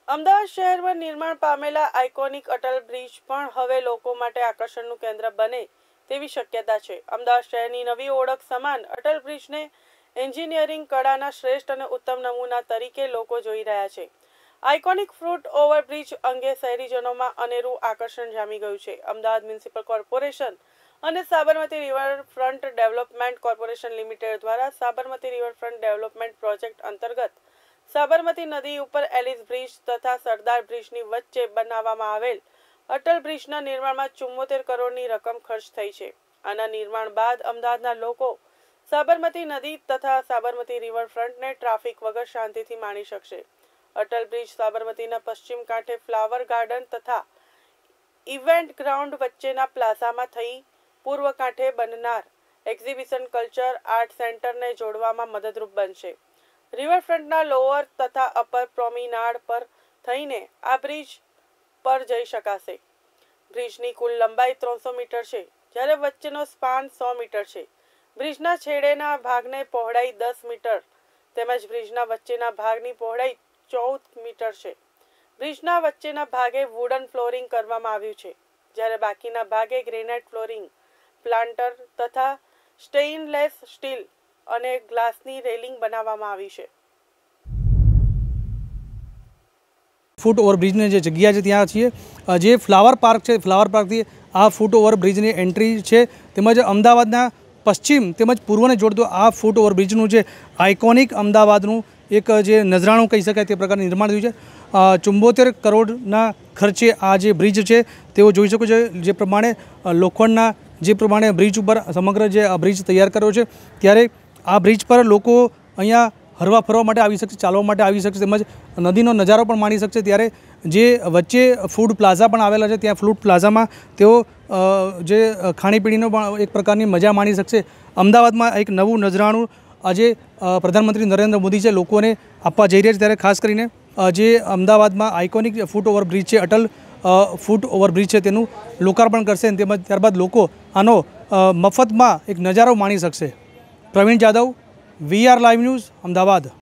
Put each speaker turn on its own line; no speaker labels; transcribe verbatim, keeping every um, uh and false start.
અમદાવાદ શહેરમાં નિર્માણ પામેલા આઇકોનિક અટલ બ્રિજ પણ હવે લોકો માટે આકર્ષણનું કેન્દ્ર બને તેવી શક્યતા છે। અમદાવાદ શહેરની નવી ઓળખ સમાન અટલ બ્રિજને એન્જિનિયરિંગ કળાના શ્રેષ્ઠ અને ઉત્તમ નમૂના તરીકે લોકો જોઈ રહ્યા છે। આઇકોનિક ફૂટ ઓવરબ્રિજ અંગે શહેરીજનોમાં અનેરું આકર્ષણ જામી ગયું છે। અમદાવાદ મ્યુનિસિપલ કોર્પોરેશન અને Sabarmati riverfront development corporation limited દ્વારા સાબરમતી રિવરફ્રન્ટ ડેવલપમેન્ટ પ્રોજેક્ટ અંતર્ગત સાબરમતી નદી ઉપર એલિસ બ્રિજ તથા સરદાર બ્રિજની વચ્ચે બનાવવામાં આવેલ અટલ બ્રિજના નિર્માણમાં ચુમ્મોતેર કરોડની રકમ ખર્ચ થઈ છે। આના નિર્માણ બાદ અમદાવાદના લોકો સાબરમતી નદી તથા સાબરમતી રિવરફ્રન્ટને ટ્રાફિક વગર શાંતિથી માણી શકશે। અટલ બ્રિજ સાબરમતીના પશ્ચિમ કાંઠે ફ્લાવર ગાર્ડન તથા ઇવેન્ટ ગ્રાઉન્ડ વચ્ચેના પ્લાઝામાં થઈ પૂર્વ કાંઠે બનનાર એક્ઝિબિશન કલ્ચર આર્ટ સેન્ટરને જોડવામાં મદદરૂપ બનશે। રિવરફ્રન્ટના લોઅર તથા અપર પ્રોમિનાડ પર થઈને આ બ્રિજ પર જઈ શકાશે। બ્રિજની કુલ લંબાઈ ત્રણસો મીટર છે, જ્યારે વચ્ચેનો સ્પાન સો મીટર છે। બ્રિજના છેડેના ભાગને પહોળાઈ દસ મીટર તેમજ બ્રિજના વચ્ચેના ભાગની પહોળાઈ ચૌદ મીટર છે। બ્રિજના વચ્ચેના ભાગે વુડન ફ્લોરિંગ કરવામાં આવ્યું છે, જ્યારે બાકીના ભાગે ગ્રેનાઇટ ફ્લોરિંગ, પ્લાન્ટર તથા સ્ટેઇનલેસ સ્ટીલ અને ગ્લાસની રેલિંગ બનાવવામાં આવી છે।
ફૂટ ઓવરબ્રિજની જે જગ્યા છે ત્યાં છીએ જે ફ્લાવર પાર્ક છે, ફ્લાવર પાર્કથી આ ફૂટ ઓવરબ્રિજની એન્ટ્રી છે, તેમજ અમદાવાદના પશ્ચિમ તેમજ પૂર્વને જોડતો આ ફૂટ ઓવરબ્રિજનું જે આઇકોનિક અમદાવાદનું એક જે નજરાણું કહી શકાય તે પ્રકારનું નિર્માણ થયું છે। ચુંબોતેર કરોડના ખર્ચે આ જે બ્રિજ છે તેઓ જોઈ શકો છો। જે પ્રમાણે લોખંડના જે પ્રમાણે બ્રિજ ઉપર સમગ્ર જે બ્રિજ તૈયાર કર્યો છે, ત્યારે આ બ્રિજ પર લોકો અહીંયા હરવા ફરવા માટે આવી શકશે, ચાલવા માટે આવી શકશે, તેમજ નદીનો નજારો પણ માણી શકશે। ત્યારે જે વચ્ચે ફૂડ પ્લાઝા પણ આવેલા છે, ત્યાં ફૂડ પ્લાઝામાં તેઓ જે ખાણીપીણીનો પણ એક પ્રકારની મજા માણી શકશે। અમદાવાદમાં એક નવું નજરાણું આજે પ્રધાનમંત્રી નરેન્દ્ર મોદી છે લોકોને આપવા જઈ રહ્યા છે, ત્યારે ખાસ કરીને જે અમદાવાદમાં આઇકોનિક ફૂટ ઓવરબ્રિજ છે, અટલ ફૂટ ઓવરબ્રિજ છે, તેનું લોકાર્પણ કરશે, તેમજ ત્યારબાદ લોકો આનો મફતમાં એક નજારો માણી શકશે। Praveen Jadav, V R live news, Ahmedabad.